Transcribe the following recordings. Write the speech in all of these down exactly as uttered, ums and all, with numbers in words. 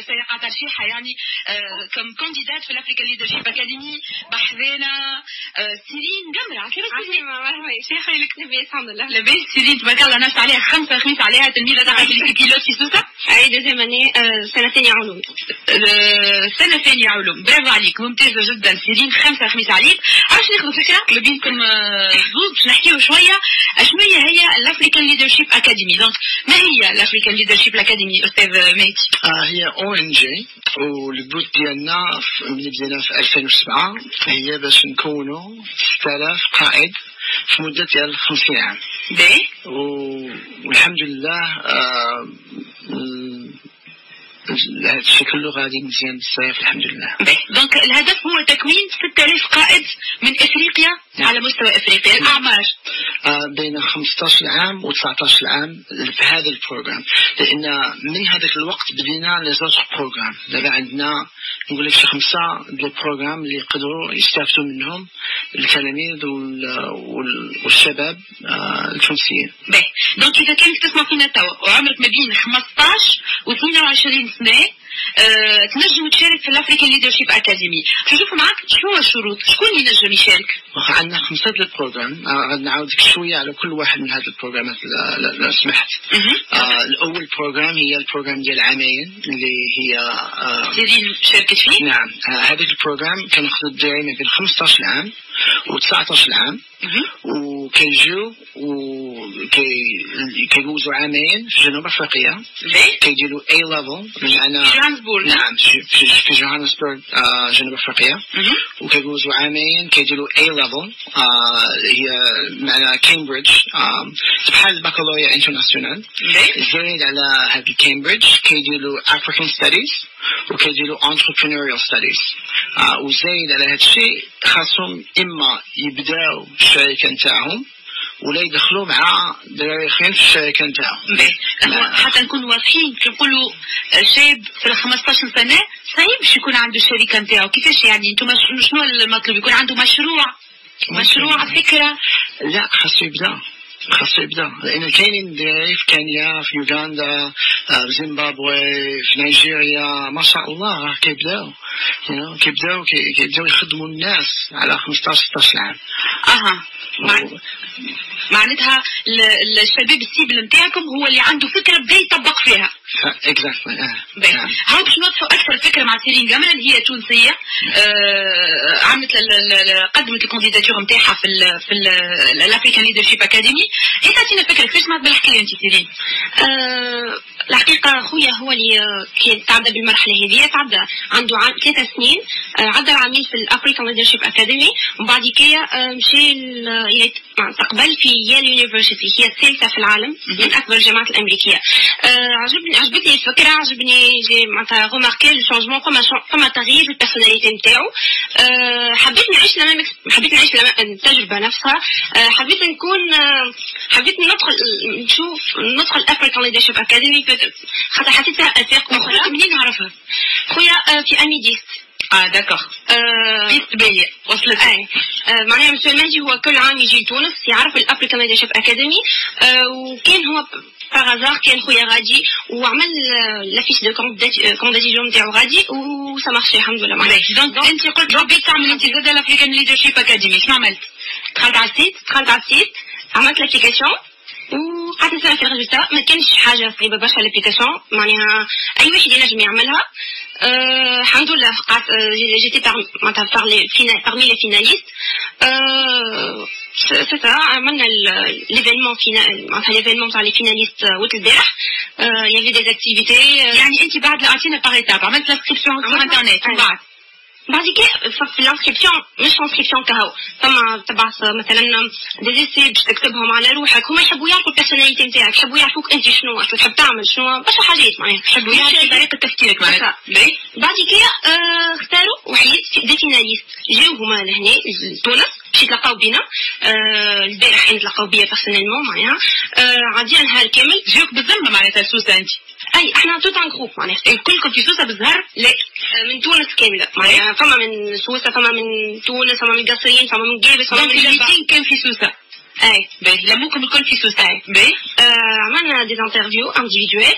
سيقع ترشيحها يعني كم كانديدات في الافريكان ليدرشيب اكاديمي بحذانا سيرين جمرة. عسلامة مرحبا شيخة لك لاباس الحمد لله. لاباس سيرين تبارك الله ناس عليها خمسة خميس عليها تلميذة تاع الكيلوت في سوسة. أي دوزيام أني سنة ثانية علوم. سنة ثانية علوم برافو عليك ممتازة جدا سيرين خمسة خميس عليك. عرفت ناخذ فكرة ما بينكم زوز باش نحكيو شوية اشنو هي الافريكان ليدرشيب اكاديمي. دونك ما هي الافريكان ليدرشيب اكاديمي استاذ ميتي؟ آه هي او ان جي والبوت ديالنا ملي بدينا في ألفين وسبعة هي باش نكونوا ستة آلاف قائد في مدة ديال خمسين عام. باهي والحمد لله آه هذا الشيء كله غادي مزيان بزاف الحمد لله. باهي دونك الهدف هو تكوين ستة آلاف قائد من افريقيا نعم. على مستوى افريقيا. الاعمار آه بين خمسطاش عام و تسعطاش عام في هذا البروغرام لان من هذاك الوقت بدينا لي زوج بروغرام. دابا عندنا نقول لك شي خمسه ديال البروغرام اللي يقدروا يستافدوا منهم التلاميذ والشباب آه التونسيين. باهي دونك اذا كانت تسمع فينا توا وعمرك ما بين خمسطاش و اثنين وعشرين سنه أه، تنجم تشارك في الافريكان ليدرشيب اكاديمي. نشوف معاك شنو هو الشروط شكون اللي ينجم يشارك؟ عندنا خمسه ديال البروغرام غادي نعاودك شويه على كل واحد من هذه البروغرامات لو سمحت. آه الاول بروغرام هي البروغرام ديال عامين اللي هي آه سيرين شاركت فيه. نعم آه هذا البروغرام كناخذ الدراري ما بين خمسطاش عام و تسعطاش عام وكيجيو وكيجوزوا عامين في جنوب افريقيا كيديروا اي ليفل بمعنى نعم في في جوهانسبورغ آه جنوب افريقيا وكيجوزوا عامين كيديروا اي ليفل آه هي معنى كامبريدج آه بحال البكالوريا انترناسيونال. زايد على هذا كامبريدج كيديروا افريكان ستاديز وكيديروا entrepreneurial studies آه وزايد على هذا الشيء خاصهم اما يبداو الشركه نتاعهم ولا يدخلوا مع دراري اخرين في الشركه نتاعهم. حتى نكونوا واضحين كنقولوا شاب في خمسطاش سنه صعيب باش يكون عنده الشركه نتاعو. كيفاش يعني انتم شنو المطلوب؟ يكون عنده مشروع مشروع فكره؟ لا خاصو يبدا خاصو يبدا لان كاينين دراري في كينيا في يوغندا في زيمبابوي في نيجيريا ما شاء الله كيبداو كيبداو كيبداو يخدموا الناس على خمسطاش ستطاش عام. اها معناتها الشباب السيبل نتاعكم هو اللي عنده فكره بدا يطبق فيها. اكزاكتلي اه هاو باش نوضحوا اكثر فكره مع سيرين جمرة اللي هي تونسيه آه عملت قدمت الكونديداتور نتاعها في ال في الافريكان ليدرشيب اكاديمي. هي تعطينا فكره كيفاش ما بالحكايه انت سيرين؟ آه الحقيقه خويا هو اللي كان تعدى بالمرحله هذه تعدى عنده عام ثلاث سنين آه عدى العامين في الافريكان ليدرشيب اكاديمي ومن بعد كيا آه مشى تقبل في يال يونيفرسيتي هي الثالثه في العالم من اكبر الجامعات الامريكيه. آه عجبني عجبتني الفكره عجبني جي معناتها غوماركي لو شونجمون فما فما تغيير في البيرسوناليتي نتاعو. أه حبيت نعيش لما حبيت نعيش لما التجربه نفسها. أه حبيت نكون أه حبيت ندخل نشوف ندخل افريكان ليدرشيب اكاديمي خاطر حسيت فيها افاق اخرى. منين نعرفها خويا أه في اميديست. اه داكوغ أه بيست باهيه وصلت. اي أه معناها مسيو المنجي هو كل عام يجي لتونس يعرف الافريكان ليدرشيب اكاديمي. أه وكان هو باغازار كان خويا غادي وعمل لافيش دو كونديداتور نتاعو غادي وسا مارشي الحمد لله. دونك انت قلت حبيت تعمل انت زاده الافريكان ليدرشيب اكاديمي شنو عملت؟ دخلت على السيت دخلت على السيت عملت لابليكاسيون وقعدت نسمع في الريزلتا. ما كانش حاجه صعيبه برشا لابليكاسيون معناها اي واحد ينجم يعملها. أه الحمد لله قعدت جيتي معناتها parmi les finalistes. أه c'est ça عملنا l'événement final معناتها l'événement تاع les finalistes وقت البارح. il y avait des activités. يعني انت بعد اعطينا باغ ايتاب عملت لانسكريبسيون على الانترنت ومن بعد بعد كده في الانسكريبسيون مش انسكريبسيون كهو ثم تبعث مثلا دي زيسي باش تكتبهم على روحك. هما يحبوا يعرفوا البيرسوناليتي نتاعك يحبوا يعرفوك انت شنو واش تحب تعمل شنو برشا حاجات معناها يحبوا يعرفوا طريقه تفكيرك معناها. بعد كده اه اختاروا وحيد دي فيناليست جاو هما لهنا لتونس باش يتلاقاو بينا. اه البارح نتلاقاو بيا بيرسونيلمون معناها اه عادي نهار كامل جاوك بالذمه معناتها سوسه انت. اي احنا توت ان جروب معناها كلكم في سوسه بالزهر؟ لا من تونس كامله معناها فما من سوسه فما من تونس فما من قصرين فما من جابس فما من الميتين كان في سوسه. اي باهي لموكم الكل في سوسه. باهي آه عملنا دي انترفيو انديفيدويل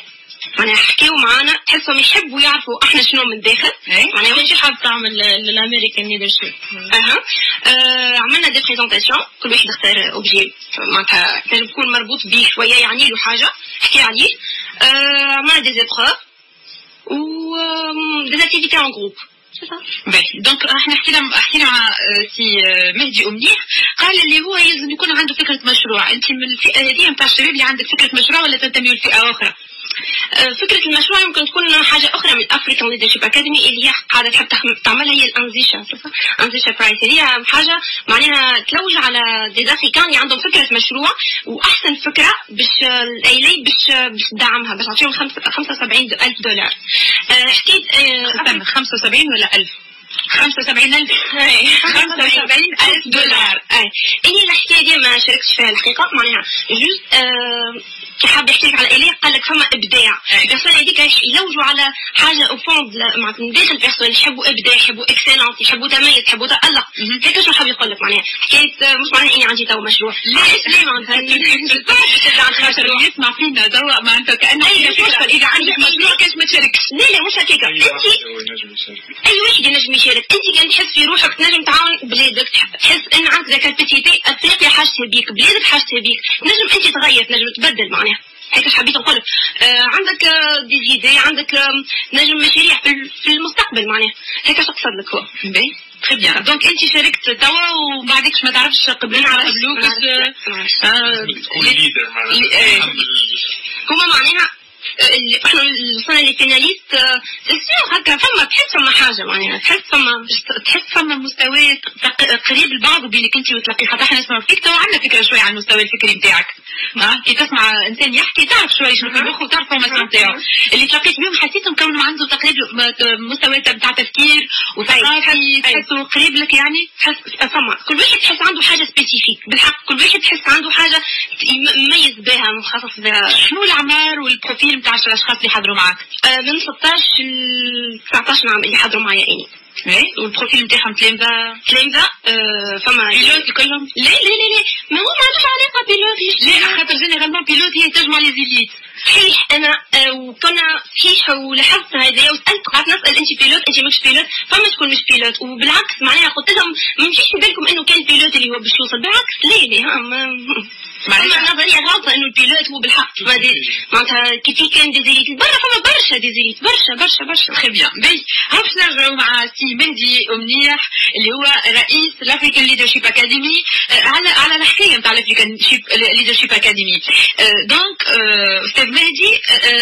معناها حكيوا معانا تحسهم يحبوا يعرفوا احنا شنو من الداخل. معناها وين حاب تعمل الامريكان ليدرشيب؟ اها آه عملنا دي بريزونطاسيون، كل واحد اختار اوبجي معناتها لازم يكون مربوط بيه شويه، يعني له حاجه حكي عليه. آه عملنا دي زيبروف و دي اكتيفيتي ان جروب. باهي دونك احنا حكينا حكينا مع سي مهدي أمنيح، قال اللي هو يلزم يكون عنده فكره مشروع. انت من الفئه هذه نتاع الشباب اللي عندك فكره مشروع ولا تنتمي لفئه اخرى؟ فكرة المشروع يمكن تكون حاجة أخرى من أفريكان ليدرشيب أكاديمي اللي هي قاعدة تحب تعملها، هي الأنزيشا أنزيشا برايس، هي حاجة معناها تلوج على دي أفريكان اللي عندهم فكرة مشروع وأحسن فكرة باش الأيلي باش باش تدعمها، باش تعطيهم خمسة وسبعين ألف دولار. حكيت استنى خمسة وسبعين ولا ألف؟ خمسة وسبعين ألف خمسة وسبعين ألف دولار. أي إني الحكاية دي ما شاركتش فيها الحقيقة، معناها جوز أه حاب يحكي لك على إليه قال لك فما إبداع. البيرسون هذيك يلوجوا على حاجة أوفوند معناتها من داخل البيرسون، يحبوا إبداع، يحبوا إكسلانس، يحبوا تميز، يحبوا تألق. هيك شو حاب يقول لك معناها حكاية مش معناها إني عندي تو مشروع. ليش ليه معناتها مشروع يسمع فينا توا معناتها كأنه إذا عندك مشروع كيش ما تشاركش؟ لا لا مش هكاك. أنت أي واحد ينجم يشارك. أنت كان تحس في روحك تنجم تعاون بلادك، تحس إن عندك كاباسيتي أفريقيا حاجتها بيك، بلادك حاجتها بيك، تنجم أنت تغير، تنجم تبدل معناها. هيك حبيت نقول آه عندك آه دي زيدي، عندك آه نجم مشاريع في المستقبل معناها. هيك شو قصد لك هو. باهي تري بيان. دونك انت شاركت توا وبعديكش ما تعرفش قبلين على قبلوك هما معناها احنا وصلنا للفيناليست. سيسير هكا فما تحس فما حاجه معناها، تحس فما تحس فما مستوى قريب لبعض بينك انت وتلاقي. خاطر احنا نسمعوا فيك تو عندنا فكره شويه عن المستوى الفكري نتاعك. ها كي تسمع انسان يحكي تعرف شويه شنو في مخه وتعرف فورماسيون نتاعو. اللي تلاقيت بهم حسيتهم كونوا عنده تقريبا مستوى نتاع تفكير وثقافي تحسوا قريب لك يعني. تحس فما كل واحد تحس عنده حاجه سبيسيفيك بالحق، كل واحد تحس عنده حاجه يميز بها مخصص بها. شنو الاعمار والبروفيل نتاع الاشخاص اللي حضروا معك؟ آه من ستطاش ل تسعطاش عام اللي حضروا معايا اني. ايه والبروفيل نتاعهم تلامذة تلامذة آه فما بيلوت كلهم؟ لا لا لا لا ما هو ما عندوش علاقة بيلوت. لا خاطر جينيرالمون بيلوت هي تجمع لي زيليت. صحيح انا آه وكنا صحيح ولحظت هذايا وسالت قعدت نسال انت بيلوت انت مش بيلوت، فما شكون مش بيلوت. وبالعكس معناها قلت لهم ما مشيش في بالكم انه كان بيلوت اللي هو باش يوصل، بالعكس لا لا ها ما فما نظريه غلطه انه البيلوت هو بالحق معناتها كيف كان ديزيليت برا فما برشا ديزيليت برشا برشا برشا. تري بيان. باهي هاو باش نرجعوا مع سي مهدي أمنيح اللي هو رئيس الافريكان ليدرشيب اكاديمي على على الحكايه نتاع الافريكان ليدرشيب اكاديمي. دونك استاذ مهدي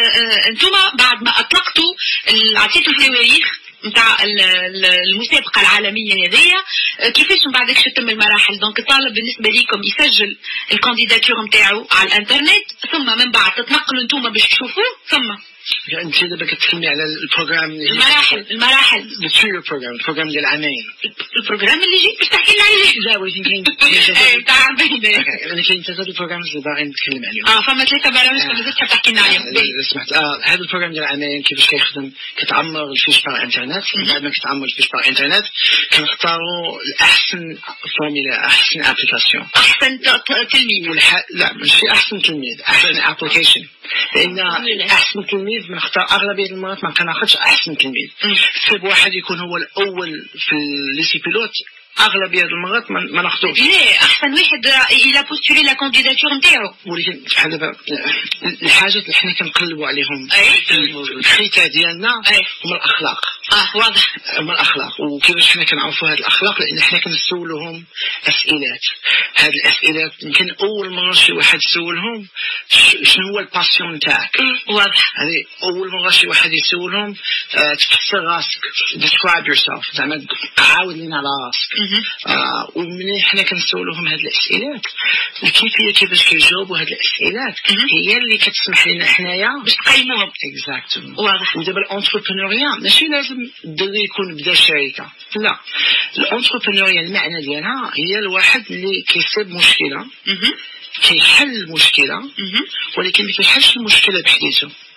انتم بعد ما اطلقتوا عطيتوا التواريخ نتاع المسابقه العالميه هذيا، كيفاش من بعدك تتم المراحل؟ دونك الطالب بالنسبه ليكم يسجل الكانديداتور نتاعو على الانترنت، ثم من بعد تتنقلوا انتم باش تشوفوه، ثم انت دابا كتكلمي على البروغرام المراحل المراحل التريو بروغرام البروغرام ديال العامين، البروغرام اللي جيت باش تحكي لنا عليه. لا ولكن كاين تاع عامين انا كاين ثلاثه البروغرام اللي باغي نتكلم عليهم. اه فما ثلاثه برامج اللي تحب تحكي لنا عليهم. سمحت اه هذا البروغرام ديال العامين كيفاش كيخدم؟ كتعمر الفيش باغ انترنت، بعد ما كتعمر الفيش باغ انترنت كنختاروا الاحسن فورميلا، احسن ابليكاسيون، احسن تلميذ والح... لا ماشي احسن تلميذ، احسن ابليكيشن. لان احسن تلميذ بنختار اغلبيه المرات ما كناخذش احسن تلميذ. سيب واحد يكون هو الاول في الليسي بيلوت اغلبيه المرات ما ناخذوش. لا احسن واحد الى بوستولي لا كانديداتور نتاعو. ولكن بحال دابا الحاجات اللي حنا كنقلبوا عليهم الكريتير ديالنا هما الاخلاق. اه واضح. هما الاخلاق. وكيفاش حنا كنعرفوا هاد الاخلاق؟ لان حنا كنسولوهم اسئلات. هاد الاسئلات يمكن اول مره شي واحد يسولهم شنو هو الباسيون نتاعك. واضح. هذه اول مره شي واحد يسولهم آه تفسر راسك، describe yourself، زعما عاود لنا على راسك. آه ومن حنا كنسولوهم هاد الاسئلات الكيفيه كيفاش كيجاوبوا هاد الاسئلات هي اللي كتسمح لنا حنايا باش نقيموهم. اكزاكتومون. واضح. ودابا الانتربرونيا ماشي لازم الدري يكون بدا شركه، لا الانتربرونيا المعنى ديالها هي الواحد اللي كيصيب مشكله كيحل مشكله ولكن ما كيحلش المشكله بحديثه،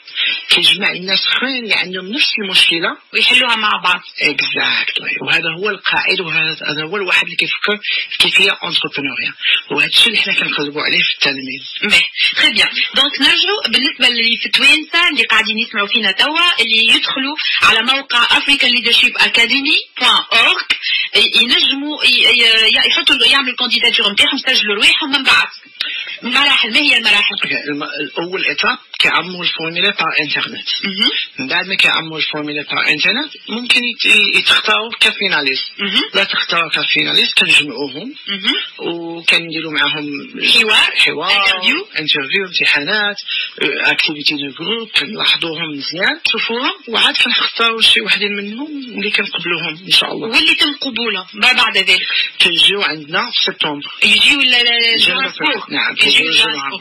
كيجمع الناس اخرين اللي عندهم نفس المشكله ويحلوها مع بعض. اكزاكتلي. وهذا هو القائد، وهذا هو الواحد اللي كيفكر كيف هي انتربرونيا، وهذا الشيء اللي حنا كنقلبوا عليه في التلاميذ. باهي تري بيان. دونك نرجعوا بالنسبه اللي في توانسه اللي قاعدين يسمعوا فينا توا، اللي يدخلوا على موقع african leadership academy دوت org ينجموا يحطوا يعملوا الكانديداتور نتاعهم، يسجلوا رواحهم من بعد مراحل. ما هي المراحل؟ الاول ايتاب كيعموا الفورميلا تاع انترنت. من بعد ما كيعموا الفورميلا تاع انترنت ممكن يتختاروا كفيناليست. لا تختاروا كفيناليست كنجمعوهم وكنديروا معاهم حوار حوار انترفيو انترفيو امتحانات اكتيفيتي دو جروب، كنلاحظوهم مزيان نشوفوهم وعاد كنختاروا شي وحدين منهم اللي كنقبلوهم ان شاء الله. واللي تم قبولهم بعد ذلك كيجيو عندنا في سبتمبر. يجيو لجوانسبور. نعم يجيو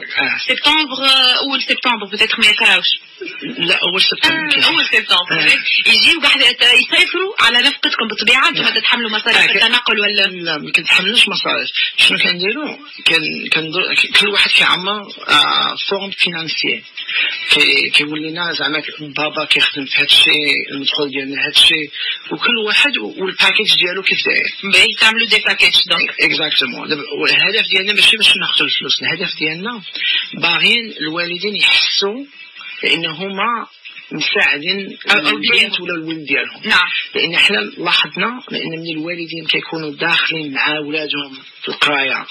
سبتمبر اول سبتمبر بتاتر ما يقراوش. لا اول سبتمبر. اول سبتمبر يجيو بعد يسافروا على نفقتكم بالطبيعه. انتم تتحملوا مصاريف التنقل ولا لا؟ ما كنتحملوش مصاريف. شنو كنديروا؟ كان كل واحد كيعمر فورم فينانسيي كيقول لنا زعما بابا كيخدم في هذا الشيء، المدخول ديالنا هذا الشيء، وكل واحد والباكيج ديالو كيف داير. باهي تعملوا دي باكيج. دونك اكزاكتومون. الهدف ديالنا ماشي باش ناخذوا الفلوس، الهدف ديالنا باغيين الوالدين يحسوا لأنه هما مساعدين البنت ولا الولد ديالهم. نعم. لأن احنا لاحظنا لأن من الوالدين كيكونوا داخلين مع أولادهم في القراية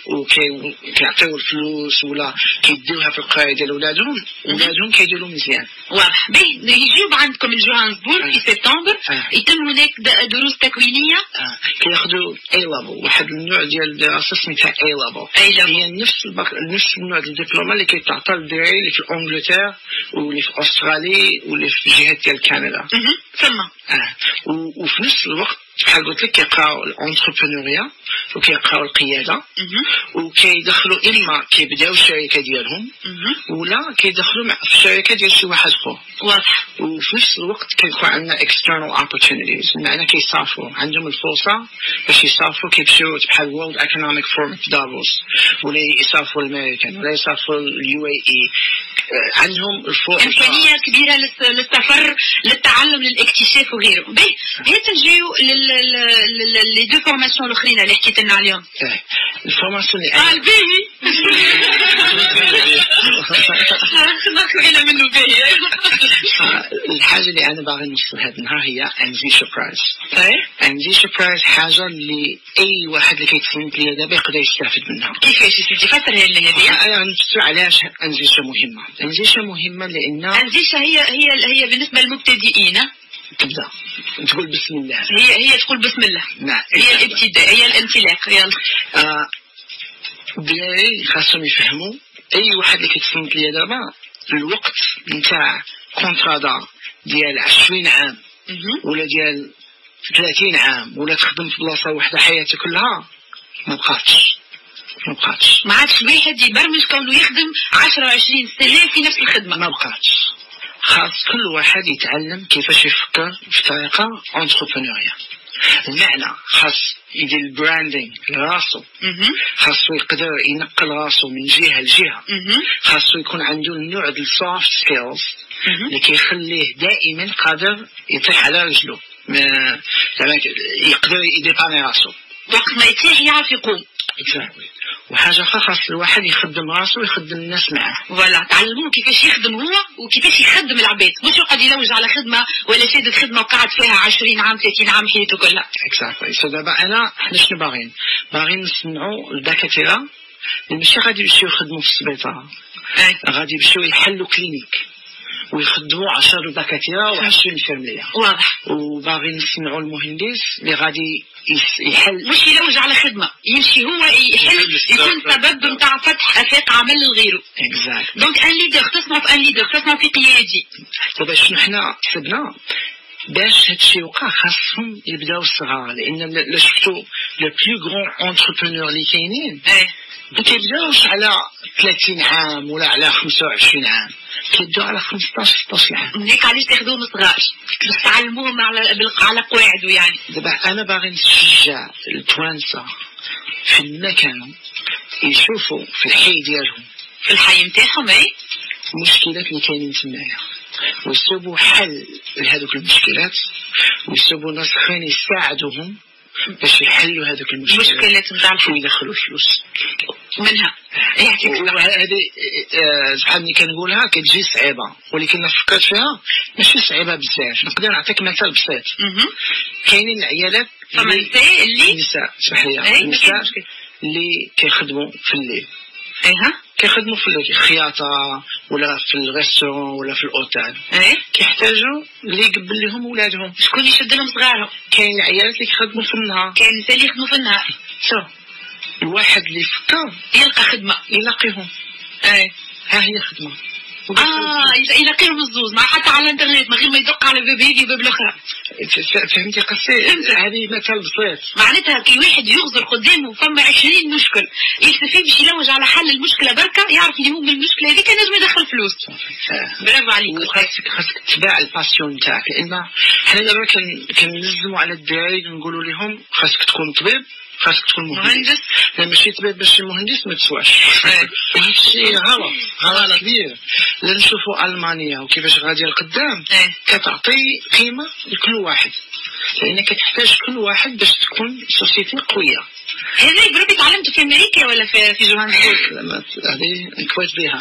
وكيعطيو الفلوس ولا كيديوها في القراية ديال أولادهم، أولادهم كيديروا مزيان. واضح. باهي يجيو عندكم الجوهانسبورغ في سبتمبر. آه. يتم هناك دروس تكوينية. آه. كياخذوا اي ليفل، واحد النوع ديال الدراسة سميتها اي ليفل. هي نفس البق... نفس النوع ديال الدبلومة اللي كيتعطى للدراري اللي في انجلترا واللي في استراليا واللي في جهات ديال كندا. ثم اه وفي نفس الوقت بحال قلت لك كيقراو الانتربرونيا وكيقراو القياده وكيدخلوا اما كيبداو الشركه ديالهم ولا كيدخلوا في الشركه ديال شي واحد اخر. واضح. وفي نفس الوقت كيكون عندنا external opportunities، بمعنى كيسافروا عندهم الفرصه باش يسافروا، كيمشيو بحال World Economic Forum في دافوس ولا يسافروا الامريكان ولا يسافروا اليو اي اي. عندهم الفرصه امكانيه كبيره للسفر للتعلم للاكتشاف وغيره. باهي هي تنجيو لي دو فورماسيون الاخرين اللي حكيت لنا عليهم. الفورماسيون اللي اه الباهي ناخذ منه باهي. الحاجه اللي انا باغي نوصل هذا النهار هي انزيشا برايز. انزيشا برايز حاجه اللي اي واحد اللي كيتفهم ليا دابا يقدر يستافد منها. كيفاش سيدي فسرها لنا هذه؟ انا نفسر علاش انزيشا مهمه. انزيشا مهمه لان انزيشا هي هي هي بالنسبه للمبتدئين تبدا تقول بسم الله. هي هي تقول بسم الله. نعم. هي الابتداء، هي الانطلاق. يلا. آه بلاي خاصهم يفهموا اي واحد اللي كيتصنت ليا دابا الوقت نتاع كونترادا ديال عشرين عام ولا ديال ثلاثين عام ولا تخدم في بلاصه واحده حياتك كلها ما بقاتش ما بقاتش ما عادش الواحد يبرمج كونه يخدم عشرة وعشرين سنه في نفس الخدمه. ما بقاتش. خاص كل واحد يتعلم كيفاش يفكر في طريقه انتربرونيا. المعنى خاص يدير البراندينغ لراسو، خاصو يقدر ينقل راسو من جهه لجهه، خاصو يكون عنده النوع ديال السوفت سكيلز اللي كيخليه دائما قادر يطيح على رجله، يقدر يديباني راسو وقت ما يطيح يعرف يقوم. وحاجه اخرى خاص الواحد يخدم راسو ويخدم الناس معاه. فوالا تعلموه كيفاش يخدم هو وكيفاش يخدم العباد، مش يقعد يلوج على خدمه ولا شادد خدمه وقعد فيها عشرين عام ثلاثين عام حياته كلها. اكزاكتلي. سو دابا انا حنا شنو باغيين؟ باغيين نصنعوا الدكاتره اللي ماشي غادي يمشيو يخدموا في السبيطار، غادي يمشيو يحلوا كلينيك ويخدموا عشرة دكاتره وعشرين فاميليا. واضح. وباغي نصنعوا المهندس اللي غادي يحل، مش يلوج على خدمه، يمشي هو يحل، يكون سبب نتاع فتح افاق عمل لغيره. اكزاكت. دونك ان ليدر تصنع في ان ليدر تصنع في قيادي. دابا شنو حنا حسبنا باش هادشي يوقع خاصهم يبداو الصغار، لان لا شفتو لو بلو غران انتربرونور اللي كاينين ما كيبداوش على ثلاثين عام ولا على خمسة وعشرين عام، كيبداو على خمسطاش ستطاش عام. هيك علاش تاخذوهم صغار باش تعلموهم على على قواعده. يعني دابا انا باغي نشجع التوانسه في المكان يشوفوا في الحي ديالهم، في الحي نتاعهم اي المشكلات اللي كاينين تمايا. ويصوبوا حل لهذوك المشكلات ويصوبوا ناس اخرين يساعدوهم باش يحلوا هذوك المشكلات نتاع الحل ويدخلوا فلوس منها. هذه شحال ملي كنقولها كتجي صعيبه ولكن فكرت فيها ماشي صعيبه بزاف. نقدر نعطيك مثال بسيط. كاينين العيالات النساء اللي النساء اسمح لي النساء اللي كيخدموا في الليل ايها كيخدموا في الخياطه ولا في الريستورون ولا في الاوتيل ايه كيحتاجوا اللي يقبل لهم ولادهم شكون يشد لهم صغارهم. كاين العيالات اللي كيخدموا في النهار كاين النساء اللي يخدموا في النهار. شو الواحد اللي فكر يلقى خدمه يلاقيهم ايه ها هي خدمه اه يلاقيهم الزوز مع حتى على الانترنت من غير ما يدق على باب هذه وباب الاخرى. فهمتي قصدي؟ هذه مثال بسيط. معناتها كي واحد يغزر قدامه فما عشرين مشكل يلتفت باش يلوج على حل المشكله بركه يعرف اللي هو من المشكله هذيك نجم يدخل فلوس. برافو عليك. وخاصك خاصك تتبع الباسيون نتاعك لان حنا دابا كنلزموا على الدراري ونقولوا لهم خاصك تكون طبيب خاصك تكون مهندس. لا ماشي طبيب باش مهندس ما تسواش. وهذا الشيء غلط غلط كبير. لا نشوفوا المانيا وكيفاش غاديه لقدام كتعطي قيمه لكل واحد لانك تحتاج كل واحد باش تكون سوسيتي قويه. هذه بربي تعلمت في امريكا ولا في في جوهانسبورغ؟ لا هذه انكويت بها.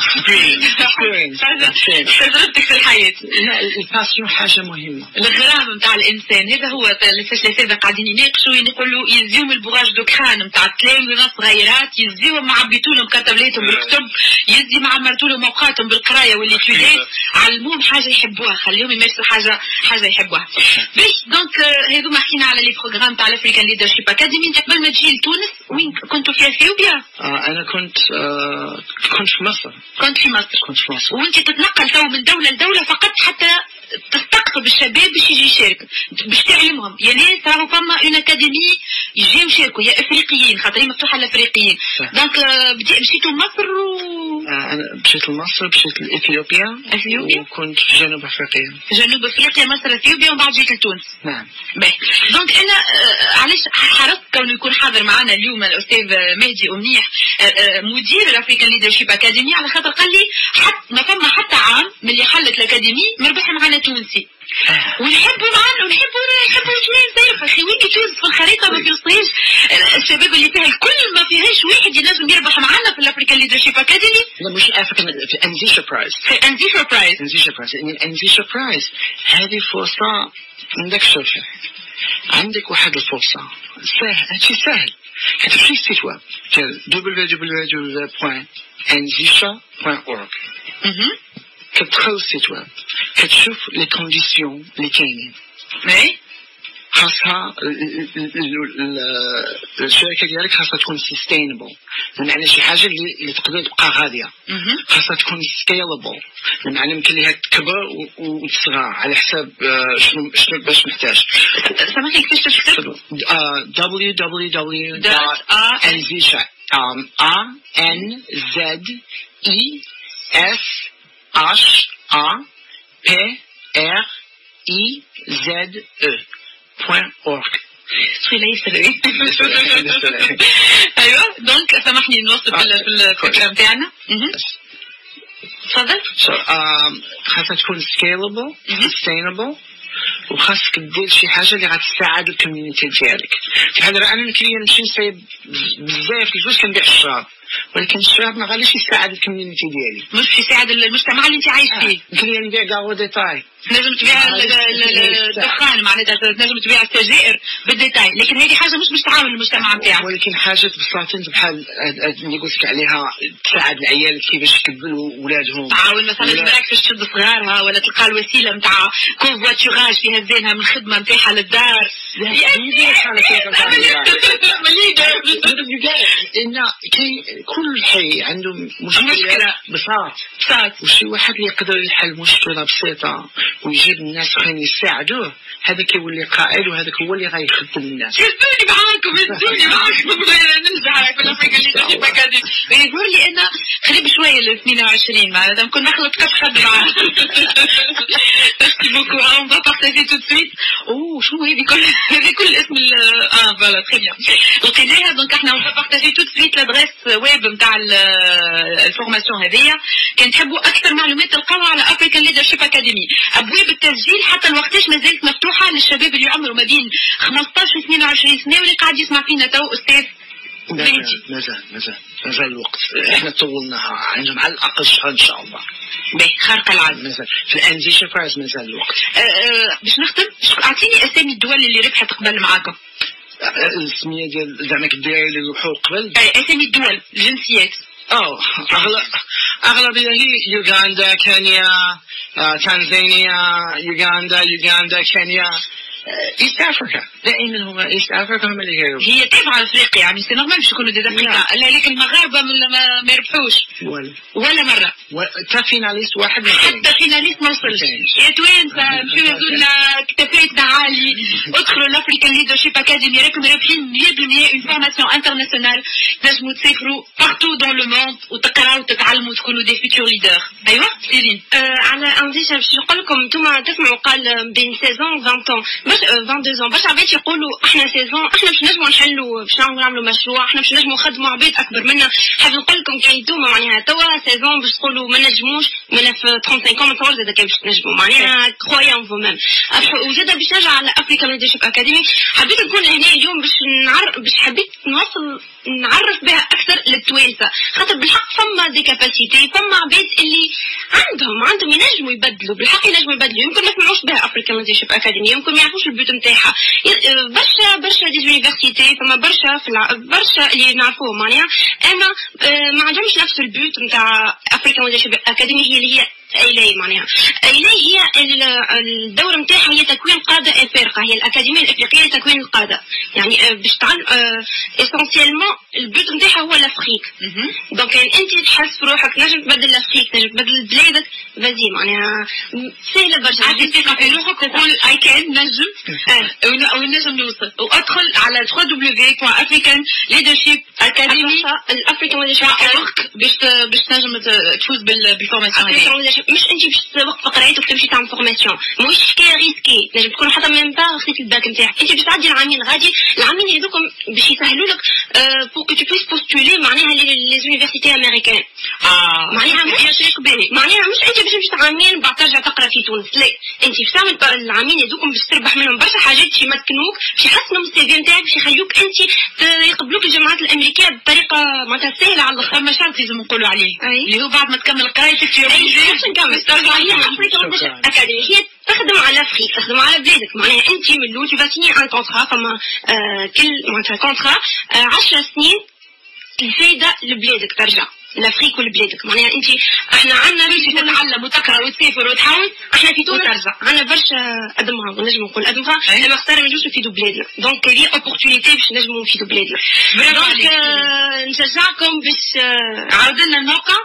تجربتك في الحياه. لا الباسيون حاجه مهمه. الغرام نتاع الانسان هذا هو لساش لسه قاعدين يناقشوا يقولوا يزيوم البوغاج دو كران نتاع التلامذه صغيرات يزيوهم مع عبيتولهم كتابلاتهم بالكتب يزي مع عمرتولهم اوقاتهم بالقرايه والليتودات علموهم حاجه يحبوها خليهم يمارسوا حاجه حاجه يحبوها. باش دونك هذوما حكينا على لي بروغرام تاع الافريكان ليدرشيب اكاديمي. انت قبل ما تجي لتونس وين كنتوا في اثيوبيا؟ آه انا كنت آه كنت في مصر. كنت في مصر. كنت في مصر. وانت تتنقل تو من دوله لدوله فقط حتى تستقطب الشباب باش يجي يشارك باش تعلمهم. يعني صاروا فما اون اكاديمي يجيو يشاركوا هي افريقيين خاطر هي مفتوحه للافريقيين. دونك مشيتوا لمصر و آه انا مشيت لمصر مشيت لاثيوبيا اثيوبيا وكنت في جنوب افريقيا. جنوب افريقيا مصر اثيوبيا ومن بعد جيت لتونس. نعم. باهي دونك انا آه علاش حرصت كونه يكون حاضر معنا اليوم الاستاذ مهدي أمنيح آه مدير الافريكان ليدرشيب اكاديمي على خاطر قال لي حتى ما فما حتى عام من اللي حلت الاكاديمي مربح معنا تونسي ونحبوا معنا ونحبوا نحبوا اثنين زي اخي وين تونس في الخريطه ما فيهاش الشباب اللي فيها الكل ما فيهاش واحد ينجم يربح معنا في الافريكان ليدرشيب اكاديمي. لا مش افريكان في انزيشا برايز. في انزيشا برايز. انزيشا برايز يعني الانزيشا برايز هذه فرصه عندك شوفها عندك واحد الفرصه سهل هادشي سهل كتمشي للسيت ويب ديال دبليو دبليو دبليو بوان انزيشا بوان اورغ كتدخل السيت ويب كتشوف لي كونديسيون اللي كاينين. مي خاصها الشركه ديالك خاصها تكون سستينبل بمعنى شي حاجه اللي, اللي تقدر تبقى غاديه. خاصها تكون سكيلبل بمعنى يمكن ليها تكبر وتصغر على حساب شنو شنو باش محتاج. سامحني كيفاش تكتب؟ دبليو دبليو دبليو دوت انزيشا ا ان زد اي اس H A P R I Z E point org. سوي لا يسرعي. ايوه دونك سامحني نوصل في الفكره نتاعنا. تفضل. خاصها تكون سكيلبل سستينبل وخاصك دير شي حاجه اللي غتساعد الكوميونيتي ديالك. بحال انا نكري نمشي نصايب بزاف الفلوس كنبيع الشراب ولكن الشراب ما غاديش يساعد الكوميونيتي ديالي مش يساعد المجتمع اللي انت عايش فيه. نكري نبيع كاع ديتاي نجم تبيع الدخان معناتها تنجم تبيع السجائر بالديتاي لكن هذه حاجه مش باش تعاون المجتمع نتاعك ولكن حاجه بساطين بحال اللي قلت لك عليها تساعد العيال كيفاش يكبلوا ولادهم تعاون مثلا المراكز تشد صغارها ولا تلقى الوسيله نتاع كوفواتوراج فيها زينها من الخدمه نتاعها للدار. ان كي كل حي عنده مشكله بساط بساط وشي واحد اللي يقدر يحل مشكله بسيطه ويجيب الناس خلينا يساعدوه هذا كيولي قائد وهذاك هو اللي غيخدم الناس. يزوني معاكم يزوني معاكم نرجع في الافريكان ليدرشيب اكاديمي يقول لي انا قريب شويه ل اثنين وعشرين معناتها نكون نخلط كف خد معاه. Merci beaucoup. On va partager tout de suite. Oh, اوه شنو هذه كل هذه كل اسم اه فوالا تري بيان لقيناها. دونك احنا اون بارطاجي تو سويت لادريس ويب نتاع الفورماسيون هذيا. كان تحبوا اكثر معلومات تلقاوها على افريكان ليدرشيب اكاديمي. ابواب التسجيل حتى الوقتاش ما زالت مفتوحه للشباب اللي عمره ما بين خمسطاش و اثنين وعشرين سنه واللي قاعد يسمع فينا تو استاذ مازال مازال مازال مازال الوقت. احنا طولناها عندهم على الاقل شهر ان شاء الله. باهي خارقه العاده. مازال في الانزيشن فايز مازال الوقت. أه أه باش نختم اعطيني اسامي الدول اللي ربحت قبل معاكم. السميه ديال زعما كديري لي ربحوا قبل. اسامي الدول الجنسيات. اه اغلب اغلبيه هي يوغندا كينيا آه، تنزانيا يوغندا يوغندا كينيا ايست افريكا. دائما هما ايست افريكا هم اللي يهربوا. هي تابعه لافريقيا يعني سي نورمال باش يكونوا دي افريكا. لكن المغاربه ما, ما يربحوش ولا ولا مره. حتى فيناليست واحد ما حتى فيناليست ما وصلش. يا توانسه مشيو يهزوا لنا كتافاتنا عالي. ادخلوا الافريكان ليدرشيب اكاديمي راكم رابحين مية بالمية اون فورماسيون انترناسيونال. تنجموا تسافروا بارتو دون لو موند وتقراوا وتتعلموا وتكونوا دي فيتور ليدر. ايوا سيرين. آه على انديشا باش نقول لكم انتم تسمعوا قال بين سيزون عشرين باش اثنين وعشرين باش عباد يقولوا احنا سيزون احنا باش نجموا نحلوا باش نعملوا مشروع احنا باش نجموا نخدموا عباد اكبر منا. حاب نقول لكم كاين انتوما معناها توا سيزون باش تقولوا ما نجموش مانا في خمسين سنة ما تصورش زاد كان باش تنجموا معناها كرويا اون فو ميم. وزاد باش نرجع على افريكان ليدرشيب اكاديمي. حبيت نكون هنا اليوم باش نعرف باش حبيت نوصل نعرف بها اكثر للتوانسه خاطر بالحق فما دي كاباسيتي فما عباد اللي عندهم عندهم ينجموا يبدلوا بالحق ينجموا يبدلوا. يمكن ما سمعوش بها افريكان ليدرشيب اكاديمي يمكن ما يعرفوش البيوت نتاعها. برشا برشا دي زونيفرسيتي فما برشا في الع... برشا اللي نعرفوهم معناها اما ما عندهمش نفس البيوت نتاع افريكان ليدرشيب اكاديمي. هي اللي هي إلي معناها إلي هي الدورة نتاعها هي تكوين قادة إفريقيا. هي الأكاديمية الإفريقية لتكوين القادة يعني باش تعلم إسونسيالمون البيوت نتاعها هو الأفريق. دونك يعني أنت تحس في روحك تنجم تبدل الأفريق تنجم تبدل بلادك فازي معناها سهلة برشا. عندك ثقة في روحك وتقول أي كان نجم أو نجم نوصل وأدخل على دبليو دبليو دبليو بوان افريكان ليدرشيب اكاديمي الافريكان ليدرشيب باش باش تنجم تفوز بالفورماسيون هذه. مش انت باش توقف قرايتك تمشي تعمل فورماسيون ماهوش حكايه ريسكي. نجم تكون حتى ميم با خديت الباك نتاعك انت باش تعدي العامين غادي. العامين هذوكم باش يسهلوا لك بور كو تو بويس بوستولي معناها لي زونيفرسيتي امريكان. اه معناها مش معناها مش انت باش تمشي تعامين بعد ترجع تقرا في تونس. لا انت باش تعمل العامين هذوكم باش تربح منهم برشا حاجات باش يمكنوك باش يحسنوا من السي في نتاعك باش يخليوك انت يقبلوك الجامعات الامريكيه بطريقه معناتها سهله على الاخر. ما شرط لازم نقولوا عليه اللي هو بعد ما تكمل قرايتك في نكمل ترجع هي افريكان اكاديمي هي تخدم على افريقيا تخدم على بلادك معناها انت من الاول تو فاسيني ان كونترا فما آه كل معناتها كونترا آه عشر سنين الفايده لبلادك ترجع لافريك ولبلادك معناها انت احنا عندنا باش تتعلم وتقرا وتسافر وتحاول احنا في تونس عندنا برشا ادمها ونجم نقول ادمها اما اختار ما نجوش نفيدوا بلادنا دونك هي اوبورتونيتي باش نجموا نفيدوا بلادنا. دونك آه نشجعكم باش آه عاود لنا الموقع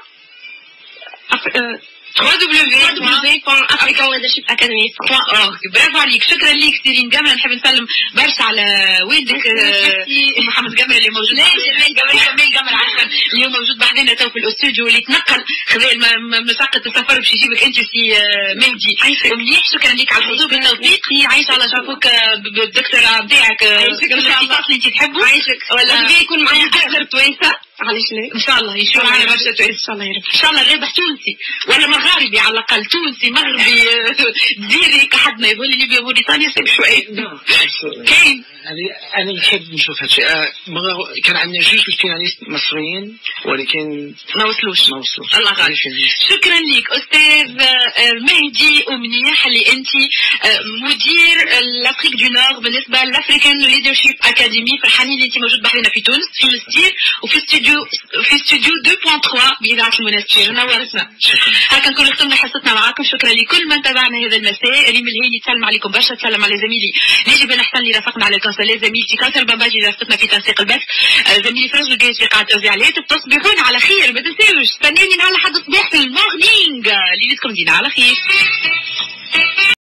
دبليو دبليو دبليو بوان افريكان ليدرشيب اكاديمي بوان اورغ. برافو عليك شكرا ليك سيرين جمرة. نحب نسلم برشا على والدك محمد جمرة اللي موجود جمال جمال جمرة عشان اللي هو موجود بحذنا تو في الاستوديو اللي تنقل خذا مساقة السفر باش يجيبك انت في مودي ومليح. شكرا ليك على الحضور بالتوفيق. عايشة الله يشافوك بالدكتوراه نتاعك الاختصاص اللي انت تحبه ولا يكون معايا اكثر توانسه علاش لا ان شاء الله يشوف معنا برشا توانسه ان شاء الله يا رب. ان شاء الله رابح تونسي ولا مغاربي على الاقل تونسي مغربي ديري كحدنا يقول لي ليبيا موريتانيا سيب شويه كاين. انا نحب نشوف هالشيء. كان عندنا جوج فيناليست مصريين ولكن ما وصلوش ما وصلوش الله غالب. شكرا لك استاذ مهدي ومنيح اللي انت مدير الافريك دو نور بالنسبه للافريكان ليدرشيب اكاديمي. فرحانين اللي انت موجود بحالنا في تونس في الاستير وفي استوديو في استوديو اثنين فاصلة ثلاثة باذاعه المنستير. نورتنا. هكا نكون ختمنا حصتنا معاكم. شكرا لكل من تابعنا هذا المساء. ريم الهيني تسلم عليكم برشا تسلم على زميلي ناجي بن حسن اللي رافقنا على الكونسولات زميلتي كوثر بامباجي اللي رافقتنا في تنسيق البث زميلي فرج الجيش في قاعه توزيعات. تصبحون على خير ما تنساوش استنوني على حد الصباح في المورنينغ. ليلتكم زينه على خير.